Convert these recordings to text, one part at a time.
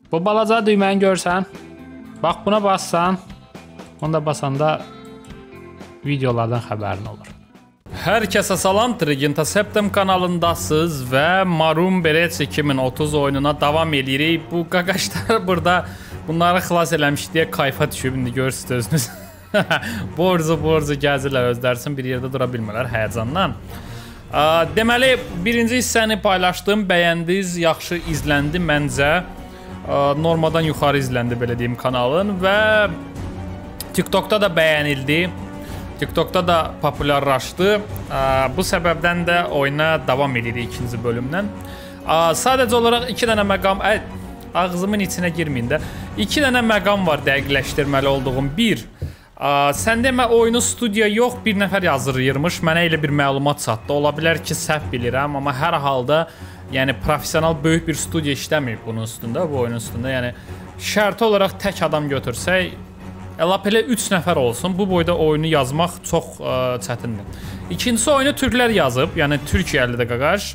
Bu balaca düyməni görsən. Bax buna bassan. Onda basanda videolardan xəbərin olur. Hər kəsə salam, Trigenta Septem kanalındasınız və Marum Berets 2030 oyununa davam edirik. Bu qaqaşlar burada bunları xilas eləmiş deyə kayfa düşüb, indi görürsünüz özünüz. borcu gəzirlər özlərsin, bir yerdə dura bilmirlər həyəcandan. Deməli, birinci hissəni paylaşdım, bəyəndiniz, yaxşı izləndi məncə. Normadan yuxarı izləndi, belə deyim, kanalın və TikTokda da bəyənildi. TikTokda da populyarlaşdı. Bu səbəbdən də oyuna davam edirik ikinci bölümdən. Sadəcə olaraq 2 dənə məqam, ağzımın içinə girməyin də. 2 dənə məqam var dəqiqləşdirməli olduğum. 1. Sən demə oyunu studiya yox, bir nəfər yazırırmış. Mənə elə bir məlumat çatdı. Ola bilər ki, səhv bilirəm, amma hər halda yəni professional böyük bir studiya işləməyib bunun üstündə, bu oyunun üstündə. Yəni şərti olaraq tək adam götürsək, lap elə 3 nəfər olsun. Bu boyda oyunu yazmaq çox çətindir. İkincisi oyunu türklər yazıb, yəni Türkiyəli də qaqaş.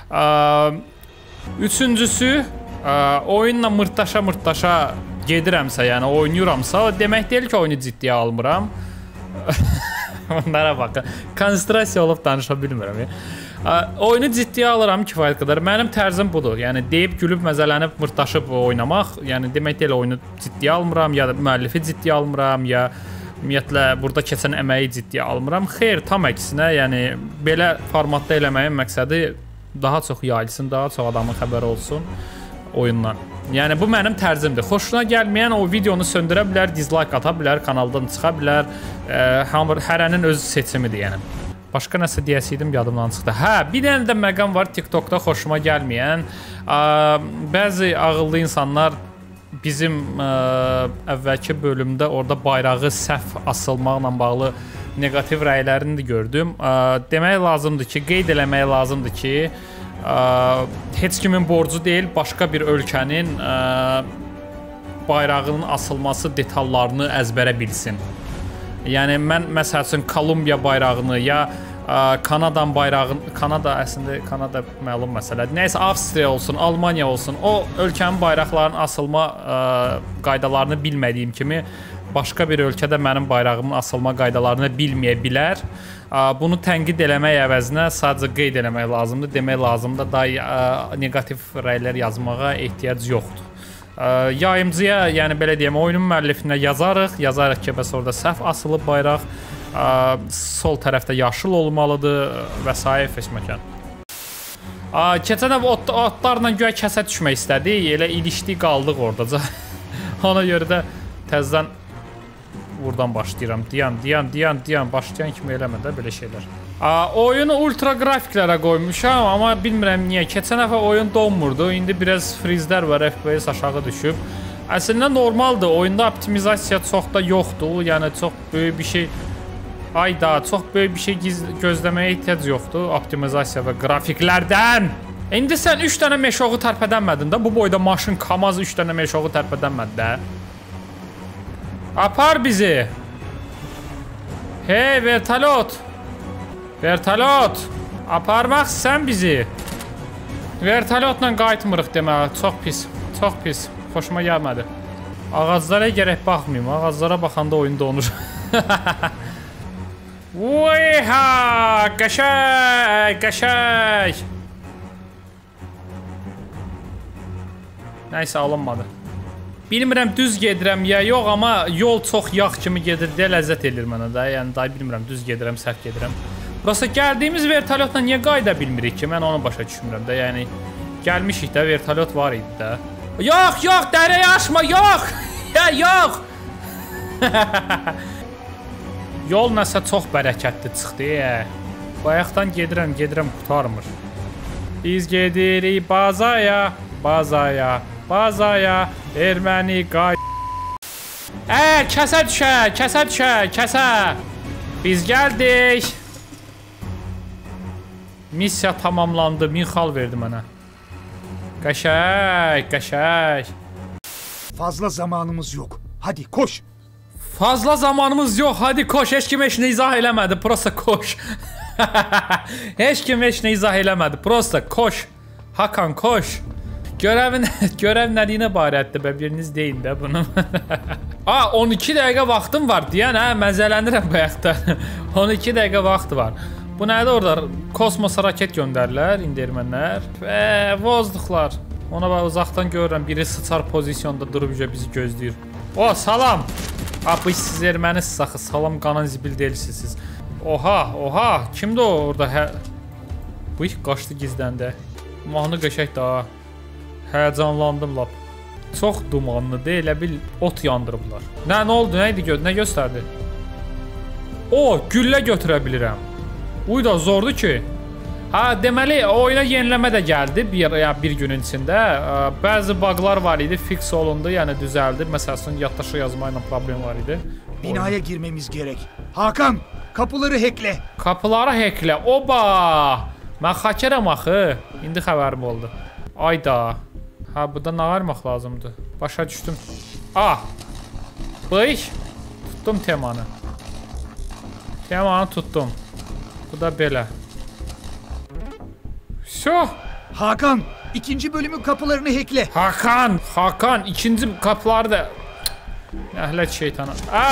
Üçüncüsü oyunla mırtdaşa gedirəmsə, yəni oynayıramsa, demək deyil ki, oyunu ciddiyə almıram. Onlara baxın. Konsentrasiya olub danışa bilmirəm. Oyunu ciddiyə alıram kifayət qədər. Mənim tərzim budur. Yəni deyib, gülüb, məzələnib, mırtdaşıb oynamaq. Yəni demək deyil, oyunu ciddiyə almıram, ya da müəllifi ciddiyə almıram, ya ümumiyyətlə burada keçən əməyi ciddiyə almıram. Xeyr, tam əksinə, yəni belə formatda eləməyin məqsədi daha çox yayılsın, daha çox adamın xəbəri olsun oyundan. Yəni bu mənim tərzimdir. Xoşuna gəlməyən o videonu söndürə bilər, dislike ata bilər, kanaldan çıxa bilər. Hərənin öz seçimidir, yəni. Başqa nəsə deyəsiydim, yadımdan çıxdı. Bir dənə də məqam var TikTokda xoşuma gəlməyən. Bəzi ağıllı insanlar bizim əvvəlki bölümdə orada bayrağı səhv asılmaqla bağlı negativ rəylərini də gördüm. Demək lazımdır ki, qeyd eləmək lazımdır ki, heç kimin borcu deyil, başqa bir ölkənin bayrağının asılması detallarını əzbərə bilsin. Yəni mən məsəl üçün Kolumbiya bayrağını ya Kanadan bayrağını, Kanada əslində Kanada məlum məsələdir. Nəysə Avstriya olsun, Almaniya olsun, o ölkənin bayraqlarının asılma qaydalarını bilmədiyim kimi başqa bir ölkədə mənim bayrağımın asılma qaydalarını bilməyə bilər. Bunu tənqid eləmək əvəzinə sadəcə qeyd eləmək lazımdır. Demək lazımdır, daha negativ rəylər yazmağa ehtiyac yoxdur. Yayımcıya, yəni belə deyəm, oyunun müəllifinə yazarıq ki, bəs orada səhv asılıb bayraq, sol tərəfdə yaşıl olmalıdır və s. feşməkan. Keçən əv otlarla göyə kəsə düşmək istədik, elə ilişdik, qaldıq oradaca. Ona görə də təzdən buradan başlayıram. Diyan, başlayan kimi eləmə də belə şeylər. Oyunu ultra qrafiklərə qoymuşam, amma bilmirəm niyə. Keçən dəfə oyun donmurdu, indi biraz frizlər var, FPS aşağı düşüb. Əslində normaldır, oyunda optimizasiya çox da yoxdur, yəni çox böyük bir şey, çox böyük bir şey gözləməyə ehtiyac yoxdur optimizasiya və qrafiklərdən. İndi sən 3 dənə meşoğu tərpədənmədin də, bu boyda maşın Kamaz 3 dənə meşoğu tərpədənmədi də. Apar bizi. Hey, vertalot. Vertalot, aparmaq sən bizi. Vertalotla qayıtmırıq demək, çox pis, xoşuma gəlmədi. Ağaclara gərək baxmayayım, ağaclara baxanda oyun donur. Uyha, qəşək. Nəysə, alınmadı. Bilmirəm, düz gedirəm ya yox, amma yol çox yağ kimi gedir deyə ləzzət edir mənə də. Yəni, daha bilmirəm, düz gedirəm, səhv gedirəm. Burası gəldiyimiz vertalyotla niyə qayıda bilmirik ki? Mən onu başa düşmürəm də, yəni gəlmişik də, vertalyot var idi də. Yox, dərəyə aşma, yox! Yox! Yol nəsə çox bərəkətli çıxdı, bayaqdan gedirəm, qutarmır. Biz gedirik bazaya, erməni kəsə düşə! Biz gəldik! Missiya tamamlandı. 1000 xal verdi mənə. Qəşək. Fazla zamanımız yok. Hadi koş. Fazla zamanımız yok. Hadi koş. Heç kim heç nə izah eləmədi. Prosta koş. Heç kim heç nə izah eləmədi. Prosta koş. Hakan koş. Görev nədən ibarətdir bə biriniz deyin də bunu. 12 dəqiqə vaxtım var deyən məzələnirəm bayaqdan. 12 dəqiqə vaxt var. Bu nədir orada? Kosmosa raket göndərlər indi ermənilər. Vozduqlar. Ona bax uzaqdan görürəm biri sıçar pozisyonda durub bizi gözləyir. Salam. Bu siz ermənisiniz axı. Salam qanan zibil deyilsiniz siz. Oha. Kimdir o orada? Bu qaçdı gizləndə. Mahnı qəşək daha. Həyəcanlandım lap. Çox dumanlı deyil, elə bil ot yandırıblar. Nə oldu? Nə idi? Nə göstərdi? Güllə götürə bilirəm. Uy da zordur ki. Deməli oyuna yeniləmə də gəldi bir günün içində. Bəzi buglar var idi, fix olundu, yəni düzəldi. Məsələn, yaddaşı yazma ilə problem var idi. Binaya girmemiz gerek. Hakan, kapıları hackle. Kapıları hackle. Oba! Mən hakerəm axı. İndi xəbərim oldu. Ayda. Burada nə armaq lazımdır? Başa düşdüm. Tutdum temanı. Temanı tutdum. Bu da belə. Hakan, ikinci bölümün kapılarını hackle. Hakan, ikinci kapıları da... Əhlət şeytanı.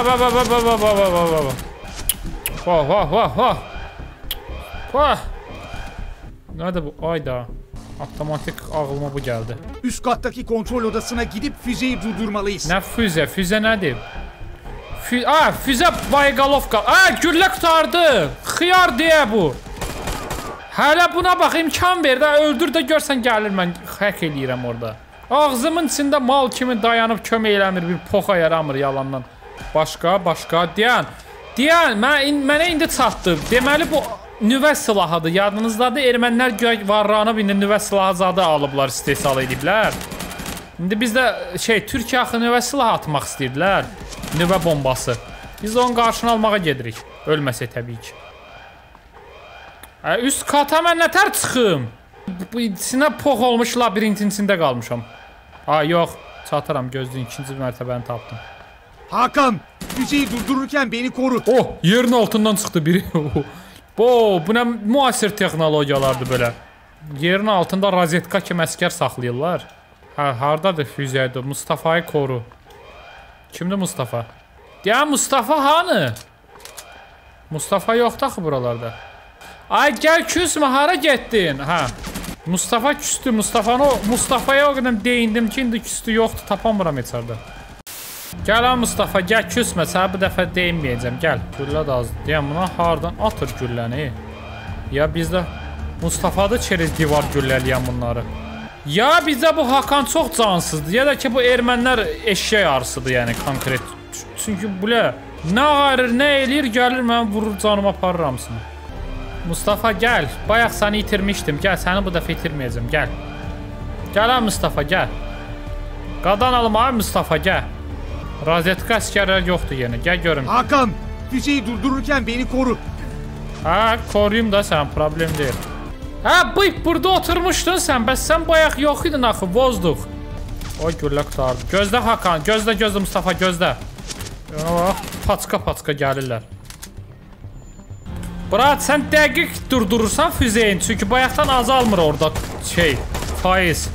Nədir bu? Ayda. Otomatik ağlıma bu geldi. Üst kattaki kontrol odasına gidip füzeyi durdurmalıyız. Ne füze? Füze nədir? Füze Baygalovka. Güllə qutardı. Xiyar deyə bu. Hələ buna bax imkan ver də öldür də görsən gəlir mən hack eləyirəm orada. Ağzımın içində mal kimi dayanıb kömək eləmir bir poxa yaramır yalandan. Başqa deyən mənə indi çatdı. Deməli bu nüvə silahıdır. Yadınızdadır ermənilər varranıb indi nüvə silahı zadı alıblar, istehsal ediblər. İndi biz də Türkiyə axı nüvə silahı atmaq istəyirdilər. Nüvə bombası. Biz onun qarşını almağa gedirik. Ölməsə təbii ki. Üst kata mən nətər çıxım? İçinə pox olmuş labirintin içində qalmışam. Yox, çatıram, gözləyin, ikinci mərtəbəni tapdım. Hakan, füzeyi durdururken beni koru. Yerin altından çıxdı biri. Bu nə müasir texnologiyalardır belə. Yerin altında rozetka kimi əskər saxlayırlar. Hardadır füzedir? Mustafa'yı koru. Kimdir Mustafa? Deyən Mustafa hanı? Mustafa yoxdur axı buralarda. Gəl küsmə, hara getdin? Mustafa küstü. Mustafa'ya o qədər deyindim ki, indi küstü yoxdur, tapamıram heç arada. Gəl Mustafa, gəl küsmə, sənə bu dəfə deyinməyəcəm, gəl. Güllə də azdır. Deyəm buna hardan atır gülləni? Ya bizdə Mustafa'da çerez divar gülləliyəm bunları. Ya bizdə bu Hakan çox cansızdır, ya da ki bu ermənlər eşşək arısıdır, yəni konkret. Çünki belə nə ağarır, nə eləyir, gəlir mən vurur canıma aparır hamısını. Mustafa gəl, bayaq səni itirmişdim, gəl, səni bu dəfə itirməyəcəm, gəl. Gəl Mustafa, gəl. Qadan alım Mustafa, gəl. Rozetka əsgərlər yoxdur yenə, gəl görün. Hakan, füzeyi durdururken beni koru. Koruyum da sən, problem deyil. Burada oturmuşdun sən, bəs sən bayaq yox idin axı, vozduq. Güllə qutardı. Gözlə Hakan, gözlə Mustafa, gözlə. Paçka gəlirlər. Brat, sən dəqiq durdurursan füzeyin, çünki bayaqdan azalmır orada faiz.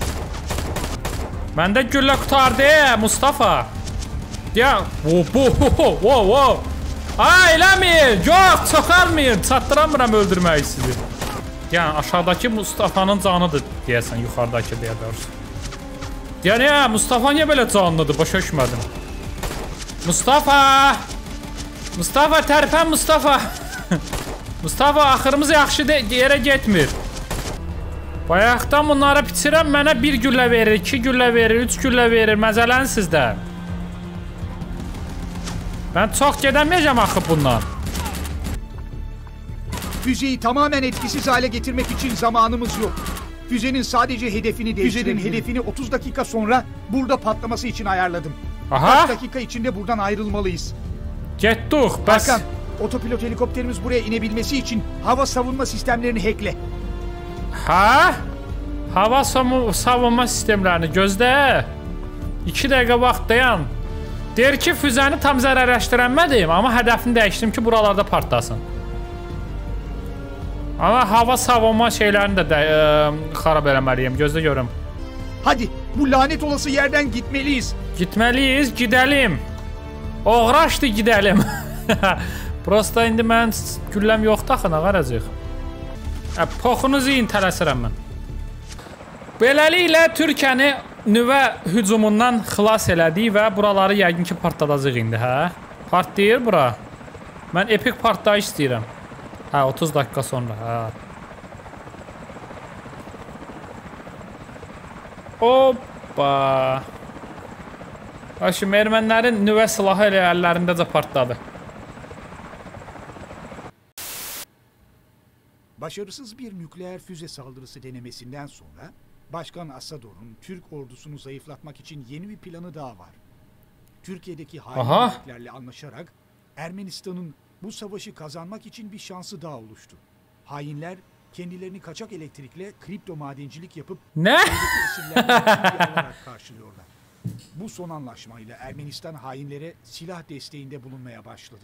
Məndə güllə qutardı, Mustafa. Ya, eləmir, yox, çoxalmır, çatdıramıram öldürməyi sizi. Yəni, aşağıdakı Mustafa'nın canıdır, deyəsən, yuxarıdakı deyə doğrusu. Yəni, Mustafa niyə belə canlıdır, başa düşmədim. Mustafa, tərpən Mustafa. Mustafa, axırımız yaxşı yerə getmir. Bayaqdan bunları bitirəm, mənə 1 güllə verir, 2 güllə verir, 3 güllə verir, məzələn sizdə. Ben çok gedemeyeceğim axı bundan. Füzeyi tamamen etkisiz hale getirmek için zamanımız yok. Füzenin sadece hedefini değiştirelim. Füzenin hedefini 30 dakika sonra burada patlaması için ayarladım. Kaç dakika içinde buradan ayrılmalıyız. Getdik, bəs. Hakan, otopilot helikopterimiz buraya inebilmesi için hava savunma sistemlerini hackle. Hava savunma sistemlerini gözlə. 2 dəqiqə vaxt dayan. Deyir ki, füzəni tam zərərləşdirənmədim, amma hədəfini dəyişdim ki, buralarda partlasın. Amma hava savunma şeylərini də xarab eləməliyim, gözlə görüm. Hadi bu lanet olası yerden gitmeliyiz. Gitmeliyiz, gidelim. Oğraşdı, gidelim. Prosta indi mən gülləm yoxdur axı, nə qaracaq? Poxunuzu yiyin, tələsirəm mən. Beləliklə Türkiyəni nüvə hücumundan xilas elədik və buraları yəqin ki partladacaq indi, hə? Partlayır bura. Mən epik partlayış istəyirəm. Hə, 30 dəqiqə sonra, hə. Hoppa. Şimdi ermənilərin nüvə silahı elə əllərindəcə partladı. Başarısız bir nükleer füze saldırısı denemesinden sonra Başkan Asador'un Türk ordusunu zayıflatmak için yeni bir planı daha var. Türkiye'deki hainlerle anlaşarak Ermenistan'ın bu savaşı kazanmak için bir şansı daha oluştu. Hainler kendilerini kaçak elektrikle kripto madencilik yapıp alarak karşılıyorlar. Bu son anlaşmayla Ermenistan hainlere silah desteğinde bulunmaya başladı.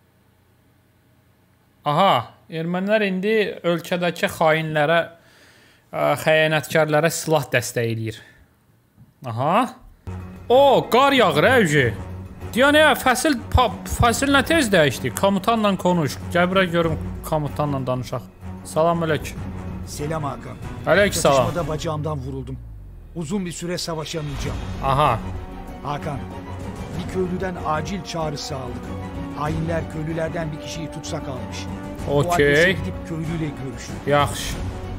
Aha, ermənilər indi ölkədəki xainlərə, xəyanətkarlara silah dəstək eləyir. Aha. O, qar yağır əvci. Deyən fəsil nə tez dəyişdi? Komutanla konuş. Gəl bura görüm komutanla danışaq. Salam əleyk. Selam Hakan. Əleyk salam. Çatışmada bacağımdan vuruldum. Uzun bir süre savaşamayacağım. Aha. Hakan, bir köylüden acil çağrısı aldık. Hainler köylülerden bir kişiyi tutsak almış. Okey. Gidip köylüyle görüş. Yaxşı.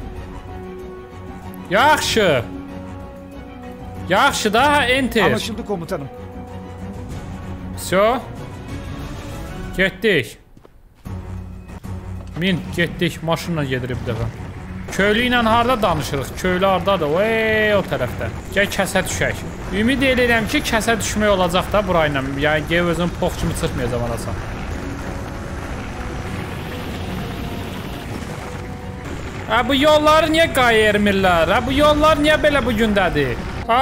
Yaxşı. Yaxşı da enter. Anlaşıldı komutanım. So. Getdik. Min getdik, maşınla gedirik bir dəfə. Köylü ilə harda danışırıq? Köylü hardadır? Oy, o tərəfdə. Gəl kəsə düşək. Ümid edirəm ki, kəsə düşmək olacaq da burayla. Yəni gəl özüm pox kimi çıxmayacam arasam. Bu yolları niyə qayırmırlar? Bu yollar niyə belə bu gündədir?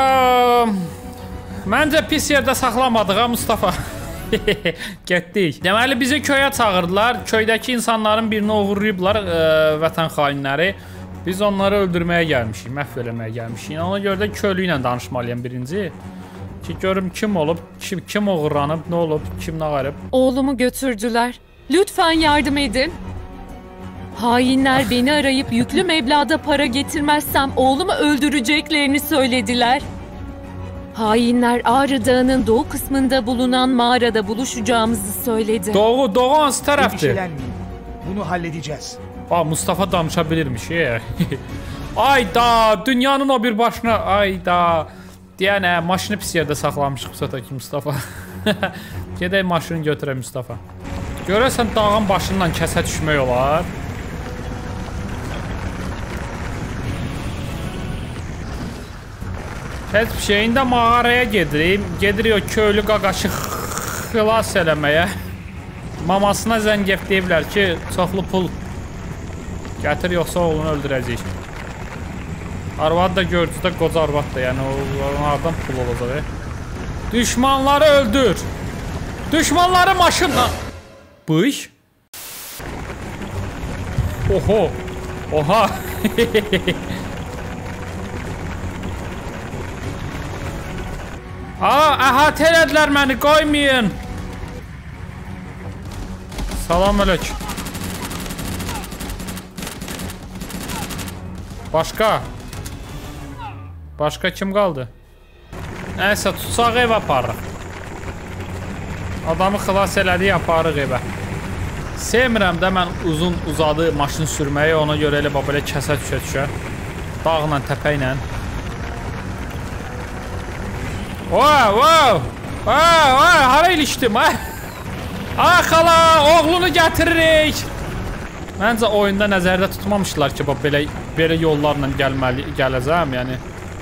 Məncə pis yerdə saxlamadıq ha Mustafa. Getdik. Deməli bizi köyə çağırdılar. Köydəki insanların birini oğurlayıblar, vətən xainləri. Biz onları öldürməyə gəlmişik, məhv eləməyə gəlmişik. Ona görə də köylü ilə danışmalıyam birinci. Ki görüm kim olub, kim oğurlanıb, nə olub, kim nə qarıb. Oğlumu götürdülər. Lütfen yardım edin. Hainler beni arayıp yüklü meblağda para getirmezsem oğlumu öldüreceklerini söylediler. Hainler Ağrı Dağı'nın doğu kısmında bulunan mağarada buluşacağımızı söyledi. Doğu hansı tərəfdir? Endişelenmeyin. Bunu halledeceğiz. Mustafa danışa bilirmiş. Ayda, dünyanın o bir başına. Ayda. Deyənə, maşını pis yerdə saxlamışıq bu Mustafa. Gedək maşını götürək Mustafa. Görəsən dağın başından kəsə düşmək olar. Heç bir şeyin də mağaraya gedirik. Gedirik o köylü qaqaşı xilas eləməyə. Mamasına zəng deyiblər ki, çoxlu pul gətir, yoxsa oğlunu öldürəcək. Arvad da gördüdə qoca arvad da, yəni onlardan pul olacaq. Düşmanları öldür. Düşmanları maşınla. Bıy. Oho. Oha. Əhatə elədilər məni, qoymayın. Salam əleyk. Başqa kim qaldı? Nəysə, tutsaq ev aparırıq. Adamı xilas elədik, aparırıq evə. Sevmirəm də mən uzadı maşın sürməyi, ona görə elə belə kəsə düşə. Dağla, təpə ilə. Wow! Hara ilişdim, ha? Xala, oğlunu gətiririk. Məncə oyunda nəzərdə tutmamışlar ki, belə yollarla gələcəm, yəni.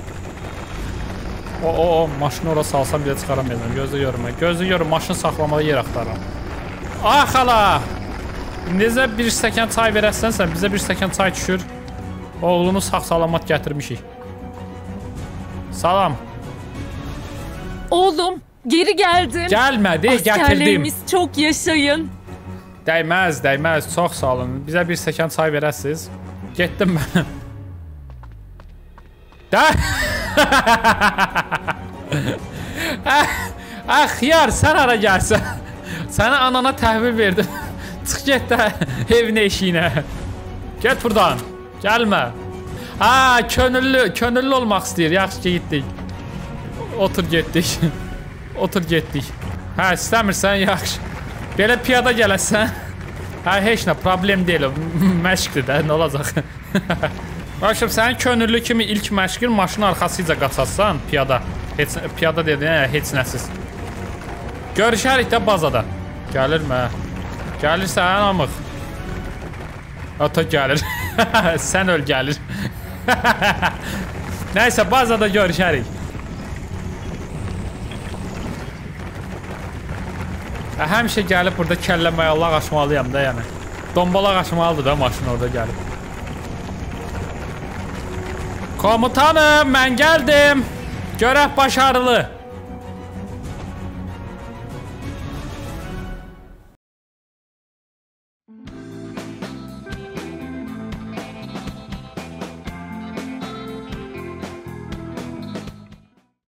Maşını ora salsam bir də çıxaramayacam, gözlə görüm, maşını saxlamada yer axtarıram. Xala, necə bir stəkan çay verəsən sən, bizə bir stəkan çay düşür. Oğlunu sağ-salamat gətirmişik. Salam. Oğlum, geri geldin. Gəlmədi, gətirdim. Askerlerimiz çok yaşayın. Dəyməz, çox sağ olun. Bizə bir stəkan çay verəsiniz. Getdim mən. Xiyar, sən hara gəlsən? Sənə anana təhvil verdim. Çıx get də evinə eşiyinə. Get buradan. Gəlmə. Ha, könüllü olmaq istəyir. Yaxşı ki, getdik. Otur getdik. Otur getdik. Hə, istəmirsən, yaxşı. Belə piyada gələsən. Hə, heç nə, problem deyil. Məşqdir də, nə olacaq? Başım, sənin könüllü kimi ilk məşqin maşın arxasıca qaçasan, piyada. Piyada dedin, heç nəsiz. Görüşərik də bazada. Gəlir mə? Gəlirsən, amıq. Ata gəlir. Sən öl gəlir. Nəysə, bazada görüşərik. Həmişə gəlib burada kəlləməyallah qaçmalıyam da, yəni. Dombala qaçmalıdır da maşın orada gəlib. Komutanım, mən gəldim. Görəv başarılı.